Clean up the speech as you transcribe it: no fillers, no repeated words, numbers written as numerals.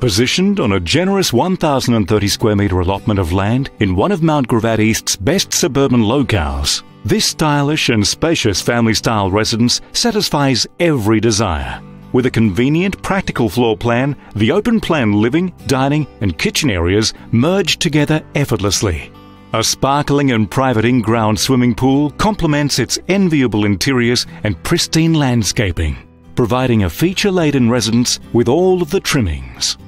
Positioned on a generous 1,030 square metre allotment of land in one of Mount Gravatt East's best suburban locales, this stylish and spacious family-style residence satisfies every desire. With a convenient, practical floor plan, the open-plan living, dining and kitchen areas merge together effortlessly. A sparkling and private in-ground swimming pool complements its enviable interiors and pristine landscaping, providing a feature-laden residence with all of the trimmings.